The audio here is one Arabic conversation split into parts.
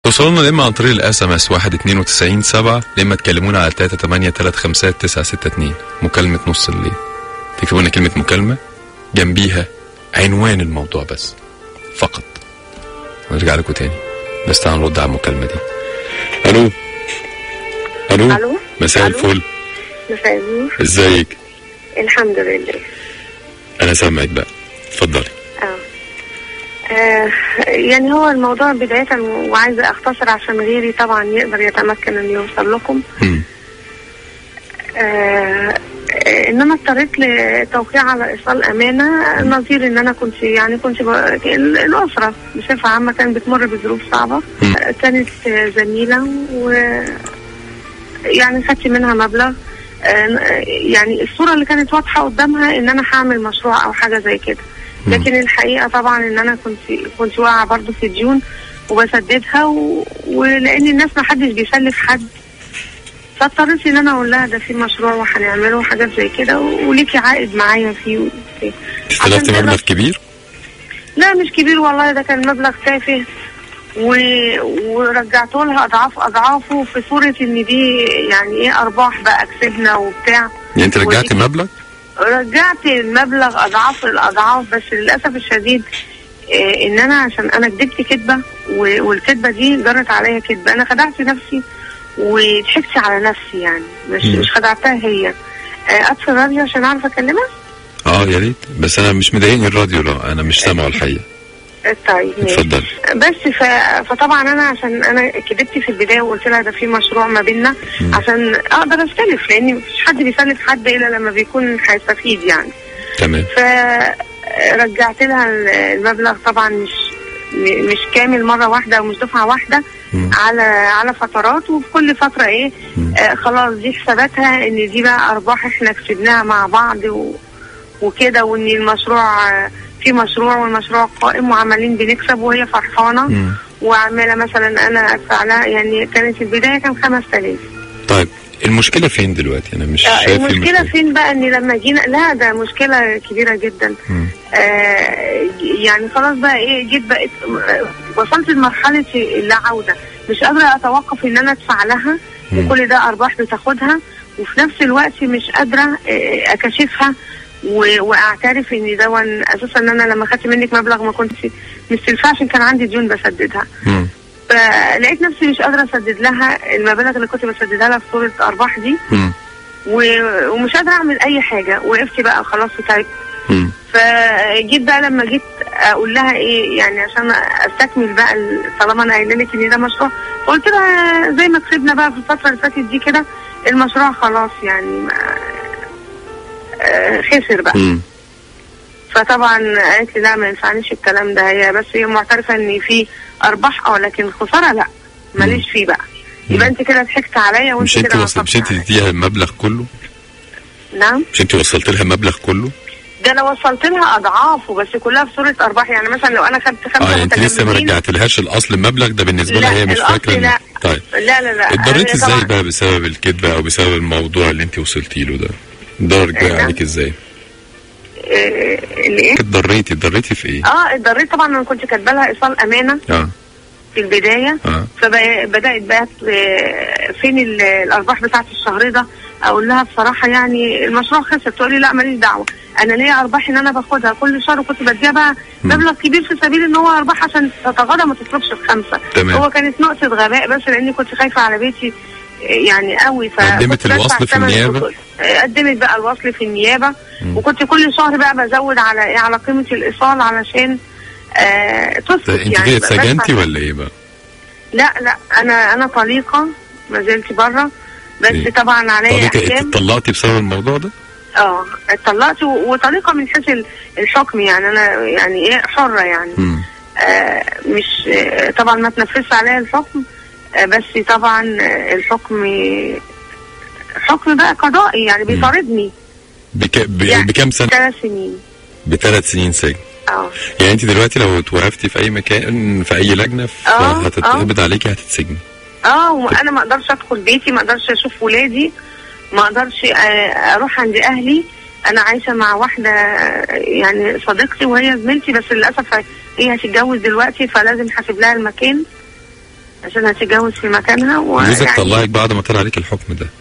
توصلونا يا اما عن طريق الاس ام اس 19297 يا اما تكلمونا على 38353 مكالمة نص الليل. تكتبوا لنا كلمة مكالمة جنبيها عنوان الموضوع بس فقط. ونرجع لكم تاني بس تعالوا نرد على المكالمة دي. الو الو مساء الفل. مساء النور. ازيك؟ الحمد لله. انا سامعك بقى، اتفضلي. يعني هو الموضوع بداية وعايزة اختصر عشان غيري طبعا يقدر يتمكن انه يوصل لكم. انما اضطريت لتوقيع على ايصال امانة نظير ان انا كنت الاسرة بصفة عامة كانت بتمر بظروف صعبة. كانت زميلة و يعني خدت منها مبلغ. يعني الصورة اللي كانت واضحة قدامها ان انا هعمل مشروع او حاجة زي كده، لكن الحقيقة طبعا ان انا كنت واقعة برضه في ديون وبسددها ولان الناس ما حدش بيسلف حد، فاضطريت ان انا اقول لها ده في مشروع وهنعمله وحاجات زي كده وليكي عائد معايا فيه. استلفت مبلغ كبير؟ لا مش كبير والله، ده كان مبلغ تافه ورجعته لها اضعافه في صورة ان دي يعني ايه ارباح بقى كسبنا وبتاع. يعني انت رجعت المبلغ؟ رجعت المبلغ اضعاف الاضعاف، بس للاسف الشديد ان انا عشان انا كدبت كدبه والكدبه دي جرت عليا كدبه، انا خدعت نفسي وضحكت على نفسي يعني مش خدعتها هي. اطفي الراديو عشان اعرف اكلمها. يا ريت، بس انا مش مضايقني الراديو، لا انا مش سامعه الحقيقه. طيب اتفضل. بس فطبعا انا عشان انا كدبت في البدايه وقلت لها ده في مشروع ما بيننا عشان اقدر استلف، لان مفيش حد بيسلف حد الا لما بيكون هيستفيد يعني. تمام. فرجعت لها المبلغ طبعا مش كامل مره واحده ومش دفعه واحده، على فترات، وفي كل فتره خلاص دي حساباتها ان دي بقى ارباح احنا كسبناها مع بعض وكده، وان المشروع في مشروع والمشروع قائم وعمالين بنكسب وهي فرحانه وعماله مثلا انا ادفع لها. يعني كانت البدايه كان 5000. طيب المشكله فين دلوقتي؟ انا مش شايف المشكله فين بقى، ان لما جينا لا ده مشكله كبيره جدا. يعني خلاص بقى جيت بقيت وصلت لمرحله اللا عوده، مش قادره اتوقف ان انا ادفع لها وكل ده ارباح بتاخدها، وفي نفس الوقت مش قادره اكشفها واعترف ان ده اساسا ان انا لما خدت منك مبلغ ما كنت مستلفاه عشان كان عندي ديون بسددها. فلقيت نفسي مش قادره اسدد لها المبالغ اللي كنت بسددها لها في صوره ارباح دي. ومش قادره اعمل اي حاجه، وقفت بقى خلاص وتعبت. فجيت بقى لما جيت اقول لها يعني عشان استكمل بقى طالما انا قايله لك ان ده مشروع، فقلت لها زي ما كسبنا بقى في الفتره اللي فاتت دي كده المشروع خلاص يعني خسر بقى. فطبعا قالت لي لا ما ينفعنيش الكلام ده، هي بس هي معترفه ان في ارباح لكن خساره لا ماليش فيه بقى. يبقى انت كده ضحكت عليا وانت كده مش انت اديتيها المبلغ كله؟ نعم. مش انت وصلت لها المبلغ كله؟ ده انا وصلت لها اضعافه بس كلها في صوره ارباح. يعني مثلا لو انا خدت 5 انت لسه ما رجعتلهاش الاصل المبلغ ده بالنسبه لها، هي مش فاكره. لا. طيب لا اتضريتي ازاي بقى بسبب الكذبه او بسبب الموضوع اللي انت وصلتي له ده؟ ضرر عليك ازاي؟ الايه؟ اتضريتي في ايه؟ اتضريت طبعا. انا كنت كاتبه لها ايصال امانه في البدايه. فبدات بقى فين الارباح بتاعت الشهر ده، اقول لها بصراحه يعني المشروع خسر، تقول لي لا ماليش دعوه، انا ليا ارباح ان انا باخدها كل شهر، وكنت بديها بقى مبلغ كبير في سبيل ان هو ارباح عشان تتغاضى ما تصرفش ب5. هو كانت نقطه غباء بس لاني كنت خايفه على بيتي يعني قوي. قدمت الوصل في النيابه؟ قدمت بقى الوصل في النيابه. وكنت كل شهر بقى بزود على قيمه الايصال علشان تثبت. انت كده اتسجنتي ولا ايه بقى؟ لا انا طليقه ما زلت بره، بس طبعا عليا احكام. اتطلقتي بسبب الموضوع ده؟ اتطلقت وطليقه من حيث الحكم، يعني انا يعني حره يعني. مش طبعا ما تنفذش عليا الحكم، بس طبعا الحكم حكم بقى قضائي يعني بيطاردني. بكام سنه؟ 3 سنين. ب3 سنين سجن. يعني انت دلوقتي لو اتوقفتي في اي مكان في اي لجنه هتتقبض عليكي، هتتسجني. وانا ما اقدرش ادخل بيتي، ما اقدرش اشوف ولادي، ما اقدرش اروح عند اهلي. انا عايشه مع واحده يعني صديقتي وهي زميلتي، بس للاسف هي هتتجوز دلوقتي فلازم حاسب لها المكان. عشان هتتجوز في مكانها. جوزك طلعك بعد ما طلع عليك الحكم ده؟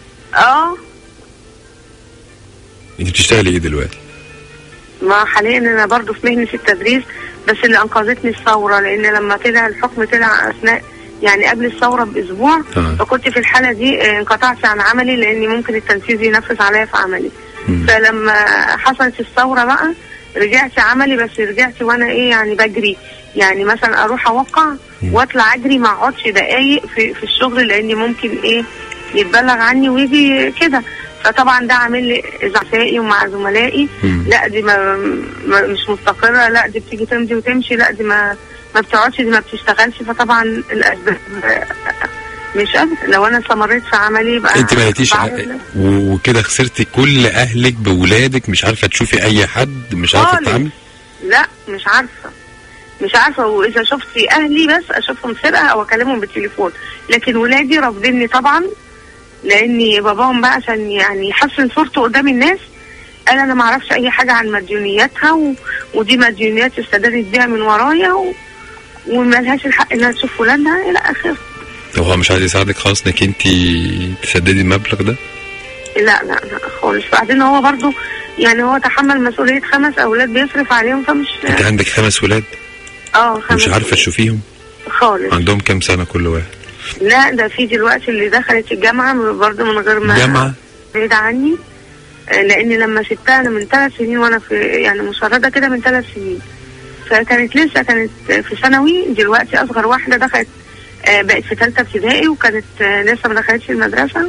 انت بتشتغلي ايه دلوقتي؟ ما حاليا انا برضو في مهنة التدريس، بس اللي انقذتني الثورة، لان لما طلع الحكم طلع اثناء يعني قبل الثورة باسبوع. فكنت في الحالة دي انقطعت عن عملي، لان ممكن التنفيذ ينفذ عليا في عملي. فلما حصلت الثورة بقى رجعت عملي، بس رجعت وانا يعني بجري، يعني مثلا اروح اوقع واطلع اجري، ما اقعدش دقايق في الشغل، لاني ممكن يتبلغ عني ويجي كده. فطبعا ده عامل لي ازعاجي ومع زملائي، لا دي مش مستقره، لا دي بتيجي تمضي وتمشي، لا دي ما بتقعدش، دي ما بتشتغلش. فطبعا الاسباب مش قادر. لو انا استمريت في عملي بقى انت ما لقيتيش وكده خسرتي كل اهلك بولادك، مش عارفه تشوفي اي حد، مش عارفه تتعاملي؟ لا مش عارفه. واذا شفتي اهلي بس اشوفهم سرقه او اكلمهم بالتليفون، لكن ولادي رافضيني طبعا، لاني باباهم بقى عشان يعني يحسن صورته قدام الناس قال انا ما اعرفش اي حاجه عن مديونياتها، ودي مديونيات استدارت بيها من ورايا، وما لهاش الحق انها تشوف ولادها الى اخره. طب هو مش عايز يساعدك خالص انك انت تسددي المبلغ ده؟ لا خالص. بعدين هو برضو يعني هو تحمل مسؤوليه 5 أولاد بيصرف عليهم، فمش. انت عندك 5 ولاد؟ 5. مش عارفه تشوفيهم خالص؟ عندهم كام سنه كل واحد؟ لا ده في دلوقتي اللي دخلت الجامعه برضو من غير ما جامعه بعيد عني، لان لما سبتها انا من 3 سنين وانا في يعني مشردة كده من 3 سنين، فكانت لسه كانت في ثانوي. دلوقتي اصغر واحده دخلت بقت في 3 ابتدائي، وكانت لسه ما دخلتش المدرسه.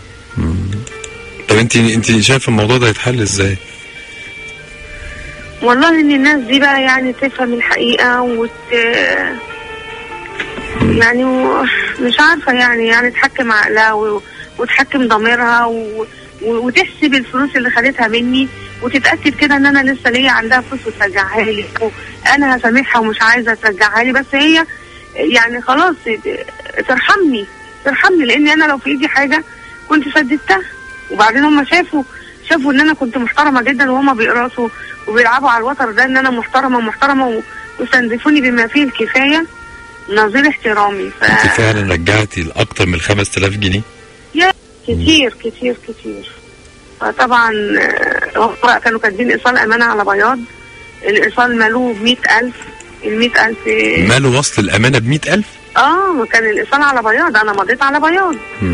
طب انت شايفه الموضوع ده يتحل ازاي؟ والله ان الناس دي بقى يعني تفهم الحقيقه يعني مش عارفه يعني تحكم عقلها وتحكم ضميرها وتحسب الفلوس اللي خدتها مني، وتتاكد كده ان انا لسه ليا عندها فلوس وترجعها لي، وانا هسامحها ومش عايزه ترجعها لي، بس هي يعني خلاص ترحمني، لان انا لو في ايدي حاجه كنت سددتها. وبعدين هم شافوا ان انا كنت محترمه جدا، وهم بيقرصوا وبيلعبوا على الوتر ده ان انا محترمه واستنزفوني بما فيه الكفايه نظير احترامي. انت فعلا رجعتي لاكتر من 5000 جنيه؟ يا كتير. فطبعا هم كانوا كاتبين ايصال امانه على بياض، الايصال مالوه ب100,000. ال100,000 ماله وصل الامانه ب100,000؟ كان الايصال على بياض، انا مضيت على بياض.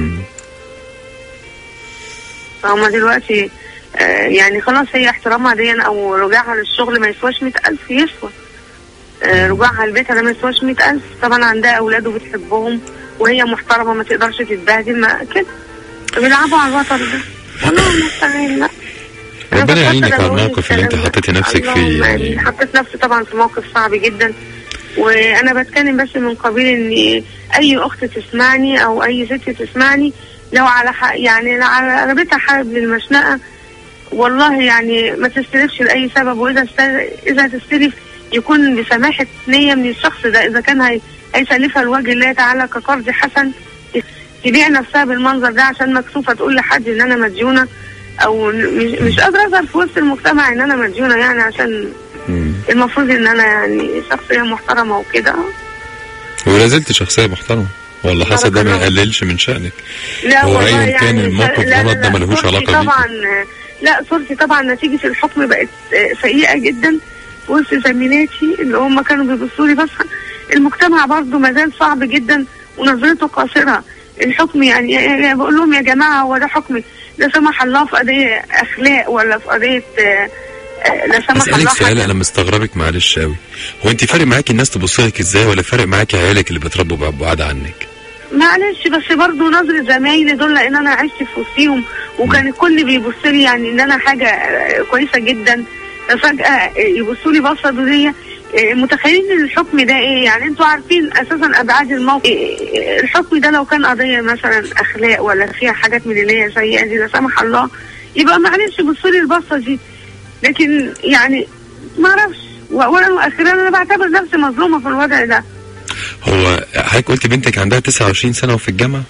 فهم دلوقتي يعني خلاص هي احترامها دي او رجوعها للشغل ما يسواش 100,000، يسوى رجوعها البيت انا ما يسواش 100,000. طبعا عندها اولاد وبتحبهم وهي محترمه ما تقدرش تتبهدل، ما كده بيلعبوا على الوتر ده. والله المستعان. لا ربنا يعينك على الموقف اللي انت حطيتي نفسك فيه. يعني حطيت نفسي طبعا في موقف صعب جدا، وانا بتكلم بس من قبيل ان اي اخت تسمعني او اي ست تسمعني لو على يعني على ربيتها حابب للمشنقه، والله يعني ما تستلفش لاي سبب، واذا تستلف يكون بسماحه نيه من الشخص ده، اذا كان هيسلفها لوجه الله تعالى كقرض حسن، تبيع نفسها بالمنظر ده عشان مكسوفه تقول لحد ان انا مديونه، او مش قادره اظهر في وسط المجتمع ان انا مديونه، يعني عشان المفروض ان انا يعني شخصيه محترمه وكده. ولا زلت شخصيه محترمه، والله حسن ده ما يقللش من شأنك. لا هو والله ايا كان الموقف غلط ده ملهوش علاقه بيك. طبعا لا صورتي طبعا نتيجه الحكم بقت سيئه جدا وسط زميلاتي اللي هم كانوا بيبصوا لي، بس المجتمع برضه ما زال صعب جدا ونظرته قاصره. الحكم يعني بقول لهم يا جماعه هو ده حكم لا سمح الله في قضيه اخلاق ولا في قضيه لا سمح الله؟ اسالك سؤال انا مستغربك معلش قوي، هو انت فارق معاكي الناس تبص لك ازاي، ولا فارق معاكي عيالك اللي بيتربوا بعاد عنك؟ معلش بس برضه نظرة زمايلي دول، لان انا عشت في وسطيهم وكان الكل بيبص لي يعني ان انا حاجه كويسه جدا، فجاه يبصوا لي بصه دونيه. متخيلين ان الحكم ده ايه؟ يعني انتوا عارفين اساسا ابعاد الموقف. الحكم ده لو كان قضيه مثلا اخلاق ولا فيها حاجات من اللي هي سيئه دي لا سمح الله، يبقى معلش بصوا لي البصه دي، لكن يعني ما اعرفش. واولا واخيرا انا بعتبر نفسي مظلومه في الوضع ده. هو حضرتك قلت بنتك عندها 29 سنه وفي الجامعه؟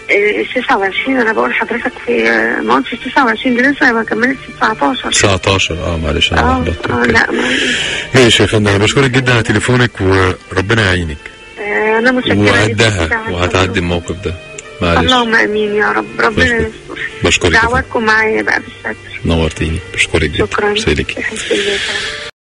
29 انا بقول لحضرتك في ما قلتش 29، دي لسه ما كملتش 19. معلش انا لخبطت. لا ماشي يا فندم، انا بشكرك جدا على تليفونك وربنا يعينك. انا متشكره وقدها وهتعدي الموقف ده. معلش. اللهم امين يا رب. ربنا يستر. بشكرك. دعواتكم معايا بقى بالستر. نورتيني. بشكرك جدا. شكرا. سيدك.